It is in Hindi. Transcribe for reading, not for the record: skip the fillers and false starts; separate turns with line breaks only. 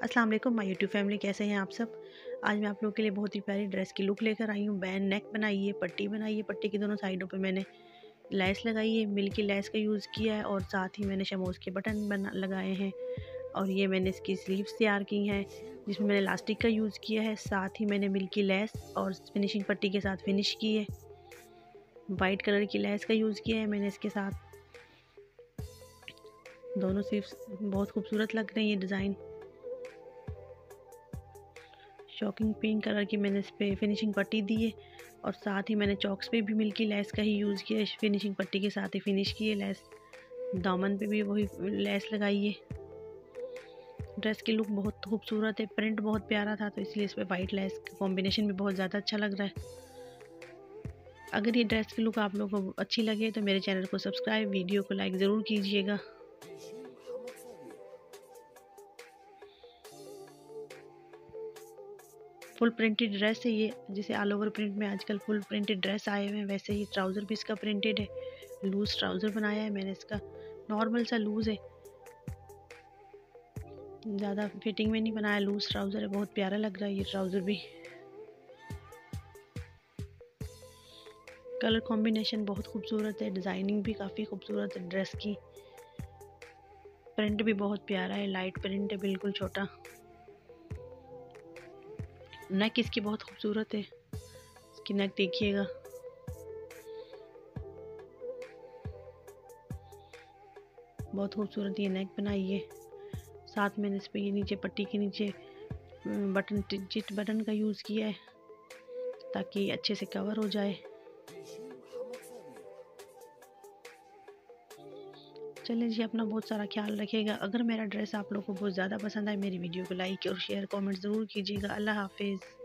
अस्सलाम वालेकुम माय यूट्यूब फैमिली, कैसे हैं आप सब। आज मैं आप लोगों के लिए बहुत ही प्यारी ड्रेस की लुक लेकर आई हूँ। बैन नेक बनाई है, पट्टी बनाई है, पट्टी की दोनों साइडों पे मैंने लेस लगाई है, मिल्की लेस का यूज़ किया है और साथ ही मैंने शमोज के बटन बना लगाए हैं। और ये मैंने इसकी स्लीव्स तैयार की हैं जिसमें मैंने इलास्टिक का यूज़ किया है। साथ ही मैंने मिल्की लेस और फिनिशिंग पट्टी के साथ फिनिश की है। वाइट कलर की लेस का यूज़ किया है मैंने इसके साथ। दोनों स्लीव्स बहुत खूबसूरत लग रही है डिज़ाइन। शॉकिंग पिंक कलर की मैंने इस पर फिनिशिंग पट्टी दी है और साथ ही मैंने चॉक्स पे भी मिल्की लेस का ही यूज़ किया है। फिनिशिंग पट्टी के साथ ही फिनिश की है लेस। दामन पे भी वही लेस लगाई है। ड्रेस की लुक बहुत खूबसूरत है, प्रिंट बहुत प्यारा था तो इसलिए इस पर वाइट लेस का कॉम्बिनेशन भी बहुत ज़्यादा अच्छा लग रहा है। अगर ये ड्रेस की लुक आप लोगों को अच्छी लगे तो मेरे चैनल को सब्सक्राइब, वीडियो को लाइक ज़रूर कीजिएगा। फुल प्रिंटेड ड्रेस है ये, जैसे ऑल ओवर प्रिंट में आजकल फुल प्रिंटेड ड्रेस आए हुए हैं, वैसे ही ट्राउज़र भी इसका प्रिंटेड है। लूज़ ट्राउज़र बनाया है मैंने इसका, नॉर्मल सा लूज़ है, ज़्यादा फिटिंग में नहीं बनाया। लूज़ ट्राउज़र है, बहुत प्यारा लग रहा है ये ट्राउज़र भी। कलर कॉम्बिनेशन बहुत खूबसूरत है, डिज़ाइनिंग भी काफ़ी खूबसूरत है ड्रेस की। प्रिंट भी बहुत प्यारा है, लाइट प्रिंट है, बिल्कुल छोटा। नेक इसकी बहुत खूबसूरत है, इसकी नेक देखिएगा। बहुत खूबसूरत ये नेक बनाई है। साथ में इस पे ये नीचे पट्टी के नीचे बटन चिट बटन का यूज़ किया है ताकि अच्छे से कवर हो जाए। चलिए जी, अपना बहुत सारा ख्याल रखिएगा। अगर मेरा ड्रेस आप लोगों को बहुत ज़्यादा पसंद आए, मेरी वीडियो को लाइक और शेयर कमेंट ज़रूर कीजिएगा। अल्लाह हाफिज़।